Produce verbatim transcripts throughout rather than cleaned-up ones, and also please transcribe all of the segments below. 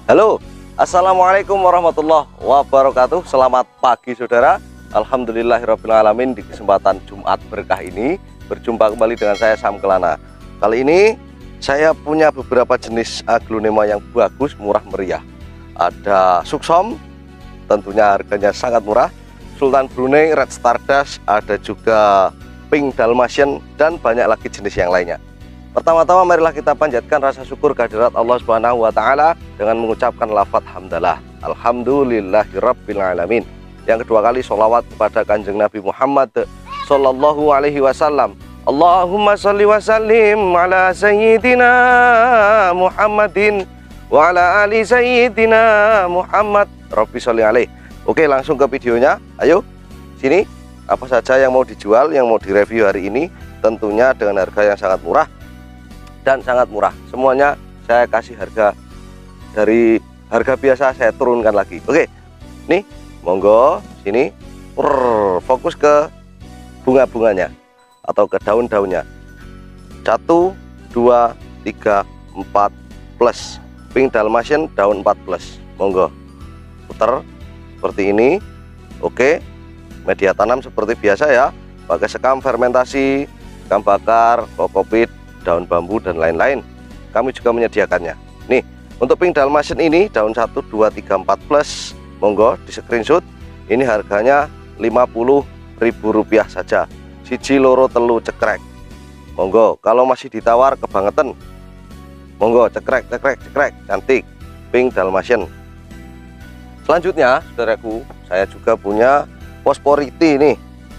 Halo, assalamualaikum warahmatullahi wabarakatuh. Selamat pagi saudara. Alhamdulillahirrabbilalamin. Di kesempatan Jumat berkah ini berjumpa kembali dengan saya Sam Kelana. Kali ini saya punya beberapa jenis aglonema yang bagus, murah meriah. Ada Suksom, tentunya harganya sangat murah. Sultan Brunei, Red Stardust, ada juga Pink Dalmatian, dan banyak lagi jenis yang lainnya. Pertama-tama marilah kita panjatkan rasa syukur kehadirat Allah Subhanahu wa taala dengan mengucapkan lafaz hamdalah. Alhamdulillahirabbil alamin. Yang kedua kali sholawat kepada Kanjeng Nabi Muhammad sallallahu alaihi wasallam. Allahumma shalli wa sallim ala sayyidina Muhammadin wa ala ali sayyidina Muhammad. Rabbi sholli alaihi. Oke, langsung ke videonya. Ayo, sini. Apa saja yang mau dijual, yang mau direview hari ini, tentunya dengan harga yang sangat murah dan sangat murah. Semuanya saya kasih harga dari harga biasa, saya turunkan lagi. Oke, nih monggo sini. Urr, fokus ke bunga-bunganya atau ke daun-daunnya. Satu, dua, tiga, empat plus. Pink Dalmatian daun empat plus. Monggo putar seperti ini. Oke, media tanam seperti biasa ya, pakai sekam fermentasi, sekam bakar, kokopit, daun bambu, dan lain-lain. Kami juga menyediakannya. Nih, untuk Pink Dalmatian ini daun satu, dua, tiga, empat plus, monggo di screenshot. Ini harganya lima puluh ribu rupiah saja. Siji loro telu cekrek. Monggo, kalau masih ditawar kebangetan, monggo cekrek cekrek cekrek, cantik Pink Dalmatian. Selanjutnya saudaraku, saya juga punya Posporiti nih.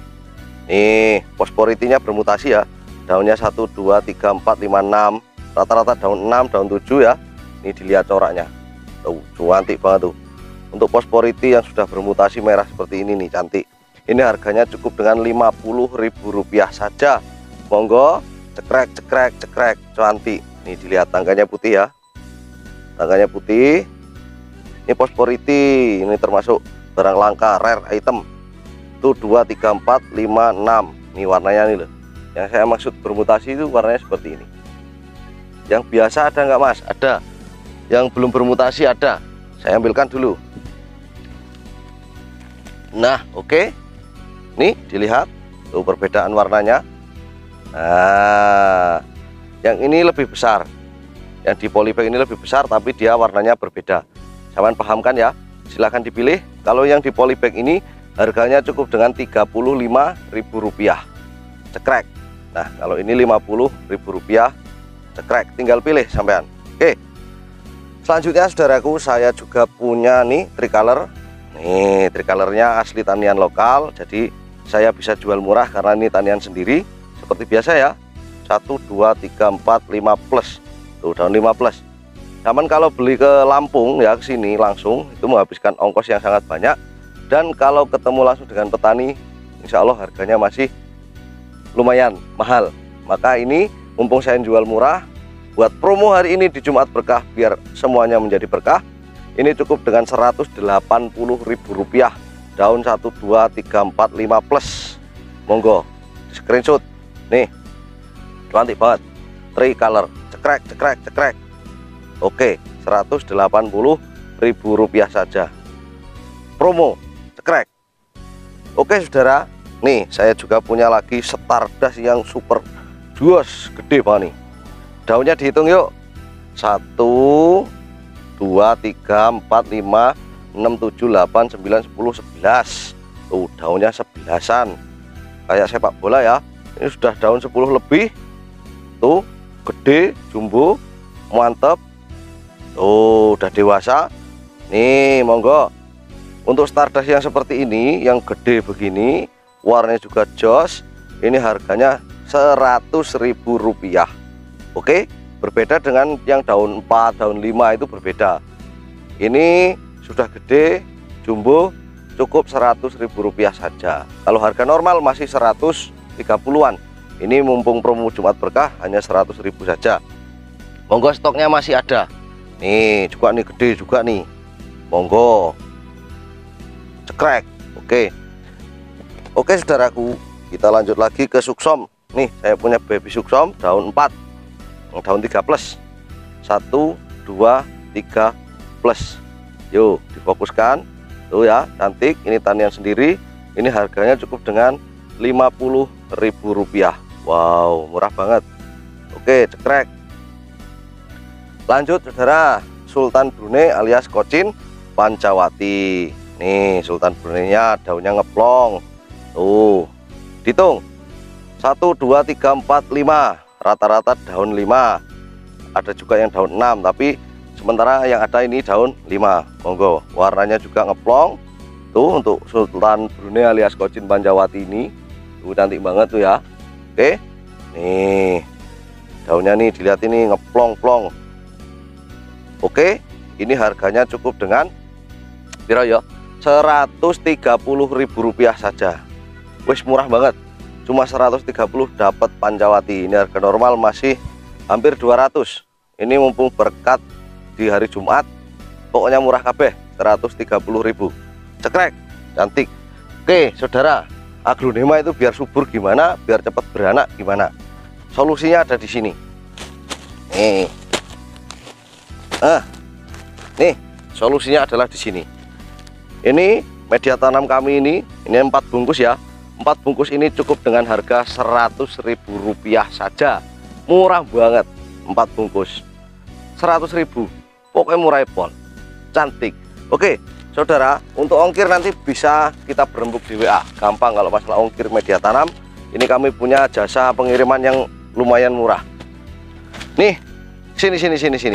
Nih, Posporitinya bermutasi ya. Daunnya satu, dua, tiga, empat, lima, enam, rata-rata daun enam, daun tujuh ya. Ini dilihat coraknya, tuh cantik banget tuh. Untuk Posporiti yang sudah bermutasi merah seperti ini nih, cantik. Ini harganya cukup dengan lima puluh ribu rupiah saja. Monggo, cekrek cekrek cekrek, cantik. Nih dilihat tangkanya putih ya, tangkanya putih. Ini Posporiti, ini termasuk barang langka, rare item. Tuh dua, tiga, empat, lima, enam. Ini warnanya nih loh. Yang saya maksud bermutasi itu warnanya seperti ini. Yang biasa ada nggak mas? Ada. Yang belum bermutasi ada. Saya ambilkan dulu. Nah, oke. Okay. Nih dilihat tuh perbedaan warnanya. Nah, yang ini lebih besar. Yang di polybag ini lebih besar, tapi dia warnanya berbeda. Saman pahamkan ya. Silahkan dipilih. Kalau yang di polybag ini harganya cukup dengan tiga puluh lima ribu rupiah. Cekrek. Nah, kalau ini lima puluh ribu rupiah cekrek, tinggal pilih sampean. Oke. Selanjutnya saudaraku, saya juga punya nih tricolor. Nih, tricolornya asli tanian lokal, jadi saya bisa jual murah karena ini tanian sendiri. Seperti biasa ya. satu, dua, tiga, empat, lima plus. Tuh daun lima plus. Namun kalau beli ke Lampung ya, ke sini langsung itu menghabiskan ongkos yang sangat banyak. Dan kalau ketemu langsung dengan petani, insya Allah harganya masih lumayan mahal. Maka ini mumpung saya jual murah, buat promo hari ini di Jumat berkah, biar semuanya menjadi berkah, ini cukup dengan seratus delapan puluh ribu rupiah. Daun satu, dua, tiga, empat, lima plus. Monggo di screenshot. Nih cantik banget, tricolor, cekrek cekrek cekrek. Oke, seratus delapan puluh ribu rupiah saja, promo cekrek. Oke saudara, nih saya juga punya lagi Stardust yang super duos, gede banget nih. Daunnya dihitung yuk. Satu, dua, tiga, empat, lima, enam, tujuh, delapan, sembilan, sepuluh, sebelas. Tuh daunnya sebelasan, kayak sepak bola ya. Ini sudah daun sepuluh lebih. Tuh gede, jumbo, mantep. Tuh udah dewasa. Nih monggo. Untuk Stardust yang seperti ini, yang gede begini, warnanya juga jos, ini harganya seratus ribu rupiah. Oke, berbeda dengan yang daun empat, daun lima itu berbeda. Ini sudah gede, jumbo, cukup seratus ribu rupiah saja. Kalau harga normal masih seratus tiga puluhan. Ini mumpung promo Jumat berkah hanya seratus ribu saja. Monggo, stoknya masih ada. Nih juga nih, gede juga nih. Monggo cekrek. Oke. Oke saudaraku, kita lanjut lagi ke Suksom. Nih saya punya baby Suksom daun empat, daun tiga plus. Satu, dua, tiga, plus. Yuk difokuskan tuh ya, cantik. Ini tanian sendiri, ini harganya cukup dengan lima puluh ribu rupiah. Wow, murah banget. Oke, cekrek. Lanjut saudara, Sultan Brunei alias Kocin Pancawati. Nih Sultan Brunei nya daunnya ngeplong tuh, dihitung satu dua tiga empat lima, rata-rata daun lima, ada juga yang daun enam, tapi sementara yang ada ini daun lima. Monggo, warnanya juga ngeplong tuh untuk Sultan Brunei alias Kocin Pancawati ini tuh, cantik banget tuh ya. Oke, nih daunnya nih dilihat ini ngeplong-plong. Oke, ini harganya cukup dengan piro ya, seratus tiga puluh ribu rupiah saja. Wis murah banget, cuma seratus tiga puluh dapat Pancawati. Ini harga normal masih hampir dua ratus. Ini mumpung berkat di hari Jumat, pokoknya murah kabeh, seratus tiga puluh ribu. Cekrek, cantik. Oke saudara, aglonema itu biar subur gimana, biar cepat beranak gimana, solusinya ada di sini nih. Ah, nih solusinya adalah di sini. Ini media tanam kami ini, ini empat bungkus ya. Empat bungkus ini cukup dengan harga seratus ribu rupiah saja. Murah banget, empat bungkus seratus ribu, pokoknya murah pol, cantik. Oke saudara, untuk ongkir nanti bisa kita berembuk di W A, gampang kalau masalah ongkir media tanam. Ini kami punya jasa pengiriman yang lumayan murah. Nih, sini sini sini sini.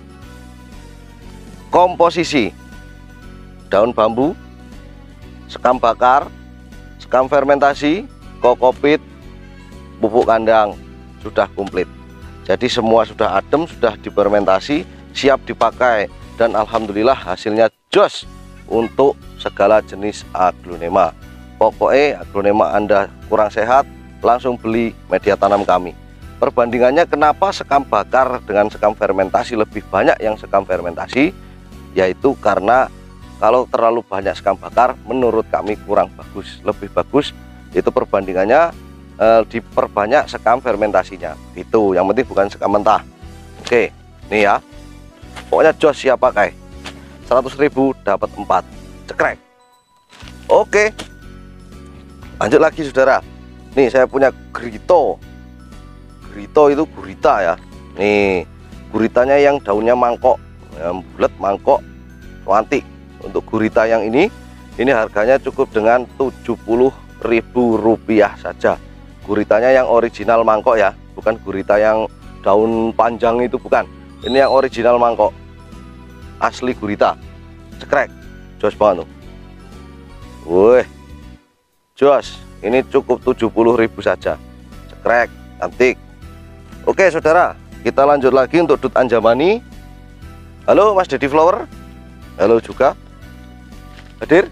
Komposisi daun bambu, sekam bakar, sekam fermentasi, kokopit, pupuk kandang sudah komplit. Jadi semua sudah adem, sudah difermentasi, siap dipakai, dan alhamdulillah hasilnya jos untuk segala jenis aglonema. Pokoknya aglonema Anda kurang sehat, langsung beli media tanam kami. Perbandingannya kenapa sekam bakar dengan sekam fermentasi lebih banyak yang sekam fermentasi, yaitu karena kalau terlalu banyak sekam bakar menurut kami kurang bagus. Lebih bagus itu perbandingannya eh, diperbanyak sekam fermentasinya. Itu yang penting bukan sekam mentah. Oke, nih ya, pokoknya jos siap pakai. Seratus ribu dapat empat, cekrek. Oke, lanjut lagi saudara. Nih saya punya Grito. Grito itu gurita ya. Nih guritanya yang daunnya mangkok, yang bulat mangkok, cantik. Untuk gurita yang ini, ini harganya cukup dengan tujuh puluh ribu rupiah saja. Guritanya yang original mangkok ya, bukan gurita yang daun panjang itu, bukan. Ini yang original mangkok, asli gurita. Cekrek, jos banget tuh. Wih, jos. Ini cukup tujuh puluh ribu saja. Cekrek, cantik. Oke saudara, kita lanjut lagi untuk Dut Anjamani. Halo Mas Dedi Flower. Halo juga. Hadir?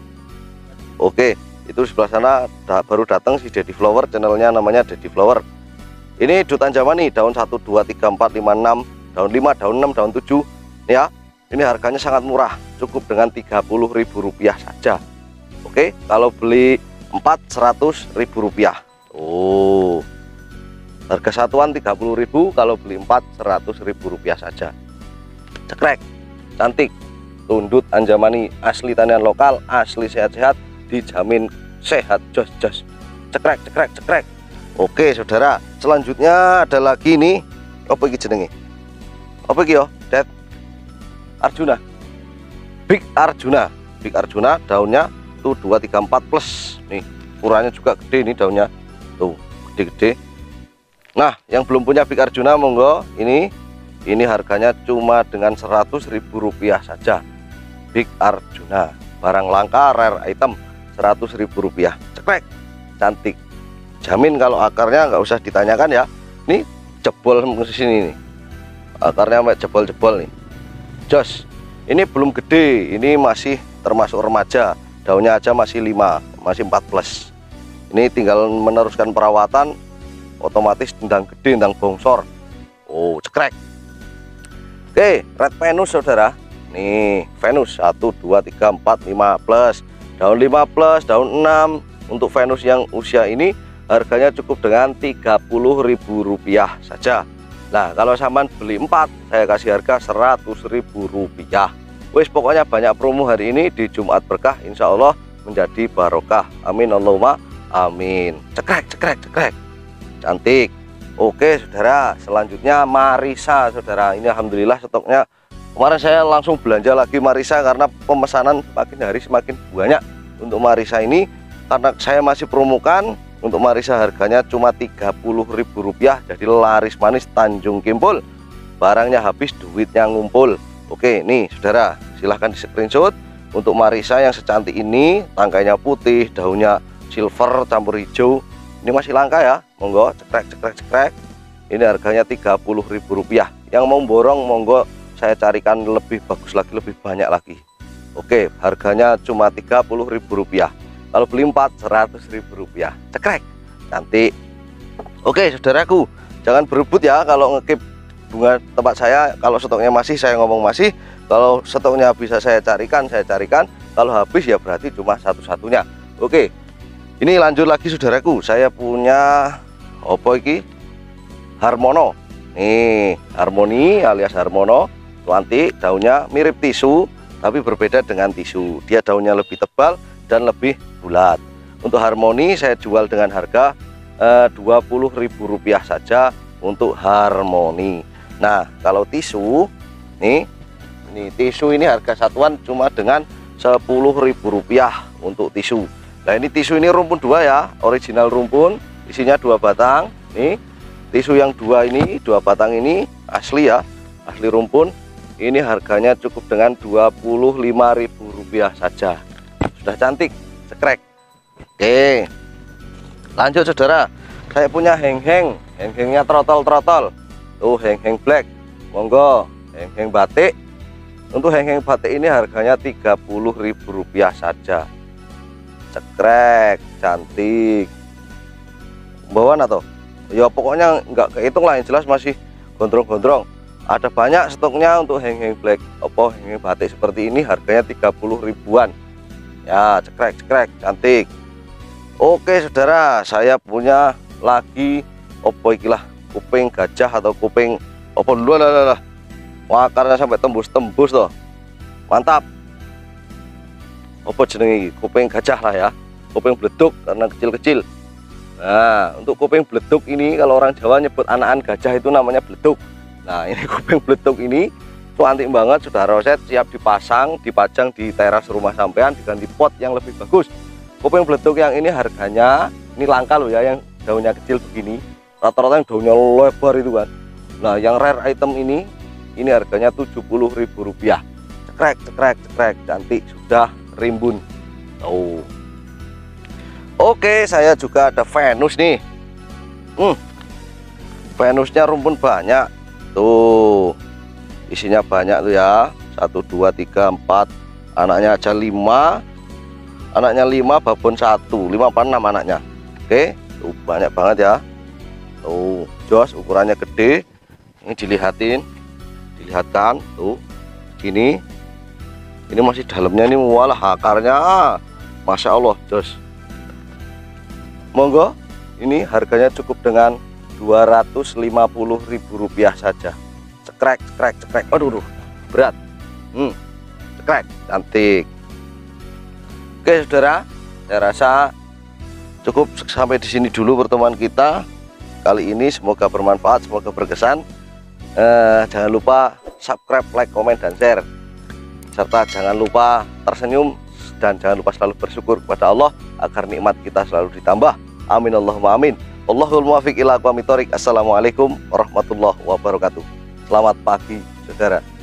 Oke, itu sebelah sana da, baru datang si Dedi Flower, channelnya namanya Dedi Flower. Ini Dut Anjamani, daun satu, dua, tiga, empat, lima, enam, daun lima, daun enam, daun tujuh ya. Ini harganya sangat murah, cukup dengan tiga puluh ribu rupiah saja. Oke, kalau beli empat, seratus ribu rupiah. Oh, harga satuan tiga puluh ribu, kalau beli empat, seratus ribu rupiah saja. Cekrek, cantik. Tundut Anjamani asli tanian lokal, asli sehat-sehat, dijamin sehat jos-jos. Cekrek, cekrek, cekrek. Oke saudara, selanjutnya ada lagi nih. Apa iki jenenge? Apa iki yo? Det Arjuna. Big Arjuna. Big Arjuna daunnya tuh dua, tiga, empat plus. Nih, ukurannya juga gede nih daunnya. Tuh, gede-gede. Nah, yang belum punya Big Arjuna monggo, ini ini harganya cuma dengan seratus ribu rupiah saja. Big Arjuna, barang langka, rare item, seratus ribu rupiah. Cekrek, cantik. Jamin kalau akarnya nggak usah ditanyakan ya. Nih jebol ke sini nih. Akarnya sampai jebol-jebol nih. Jos. Ini belum gede, ini masih termasuk remaja. Daunnya aja masih lima, masih empat plus. Ini tinggal meneruskan perawatan, otomatis tendang gede, tendang bongsor. Oh, cekrek. Oke, Red Venus saudara. Nih, Venus satu, dua, tiga, empat, lima plus. Daun lima plus, daun enam. Untuk Venus yang usia ini harganya cukup dengan tiga puluh ribu rupiah saja. Nah, kalau sampean beli empat, saya kasih harga seratus ribu rupiah. Wis, pokoknya banyak promo hari ini di Jumat Berkah, insya Allah menjadi barokah. Amin Allahumma amin. Cekrek cekrek cekrek, cantik. Oke saudara, selanjutnya Marisa saudara. Ini alhamdulillah stoknya kemarin saya langsung belanja lagi Marisa karena pemesanan makin hari semakin banyak untuk Marisa ini. Karena saya masih promokan untuk Marisa, harganya cuma tiga puluh ribu rupiah. Jadi laris manis Tanjung Kimpul, barangnya habis duitnya ngumpul. Oke nih saudara, silahkan di screenshot untuk Marisa yang secantik ini. Tangkainya putih, daunnya silver campur hijau. Ini masih langka ya, monggo cekrek cekrek cekrek. Ini harganya tiga puluh ribu rupiah. Yang mau borong monggo saya carikan lebih bagus lagi, lebih banyak lagi. Oke, harganya cuma tiga puluh ribu rupiah. Kalau beli empat, seratus ribu rupiah. Cekrek, cantik. Oke saudaraku, jangan berebut ya kalau ngekip bunga tempat saya. Kalau stoknya masih, saya ngomong masih. Kalau stoknya bisa saya carikan, saya carikan. Kalau habis ya berarti cuma satu-satunya. Oke, ini lanjut lagi saudaraku. Saya punya opo iki? Harmono. Nih, harmoni alias harmono. Cantik, daunnya mirip tisu tapi berbeda dengan tisu. Dia daunnya lebih tebal dan lebih bulat. Untuk harmoni saya jual dengan harga eh, dua puluh ribu rupiah saja untuk harmoni. Nah, kalau tisu nih, ini tisu ini harga satuan cuma dengan sepuluh ribu rupiah untuk tisu. Nah, ini tisu ini rumpun dua ya, original rumpun, isinya dua batang. Nih, tisu yang dua ini, dua batang ini asli ya, asli rumpun. Ini harganya cukup dengan dua puluh lima ribu rupiah saja. Sudah cantik, cekrek. Oke, lanjut saudara. Saya punya heng-heng, heng-hengnya trotol-trotol. Tuh heng-heng black, monggo. Heng-heng batik. Untuk heng-heng batik ini harganya tiga puluh ribu rupiah saja. Cekrek, cantik. Bawaan atau? Ya pokoknya nggak kehitung lah, yang jelas masih gondrong-gondrong. Ada banyak stoknya untuk heng-heng black, opo heng-heng batik seperti ini, harganya tiga puluh ribuan. Ya, cekrek cekrek, cantik. Oke saudara, saya punya lagi opo ikilah kuping gajah atau kuping opo dulu lah lah. Wah, karena sampai tembus-tembus loh. Mantap. Opo jenenge, kuping gajah lah ya. Kuping bleduk karena kecil-kecil. Nah, untuk kuping bleduk ini kalau orang Jawa nyebut anakan gajah itu namanya bleduk. Nah, ini kuping bleduk ini cantik banget, sudah roset, siap dipasang, dipajang di teras rumah sampean, diganti pot yang lebih bagus. Kuping bleduk yang ini harganya, ini langka loh ya, yang daunnya kecil begini. Rata-rata yang daunnya lebar itu kan. Nah, yang rare item ini, ini harganya tujuh puluh ribu rupiah. Cekrek, cekrek, cekrek, cantik, sudah rimbun. Oh. Oke, saya juga ada Venus nih. Hmm. Venusnya rumpun banyak. Tuh, isinya banyak tuh ya, satu dua tiga empat, anaknya aja lima, anaknya lima, babon satu, lima apa enam anaknya. Oke, tuh banyak banget ya. Tuh jos, ukurannya gede. Ini dilihatin, dilihatkan tuh gini. Ini masih dalamnya ini, walah akarnya, masya Allah jos. Monggo, ini harganya cukup dengan dua ratus lima puluh ribu rupiah saja. Cekrek cekrek cekrek, aduh berat. Hmm, cekrek, cantik. Oke saudara, saya rasa cukup sampai di sini dulu pertemuan kita kali ini. Semoga bermanfaat, semoga berkesan. eh, Jangan lupa subscribe, like, komen, dan share, serta jangan lupa tersenyum dan jangan lupa selalu bersyukur kepada Allah agar nikmat kita selalu ditambah. Amin Allahumma amin. Allahul muwaffiq ila aqwamit thoriq. Assalamualaikum warahmatullahi wabarakatuh. Selamat pagi saudara.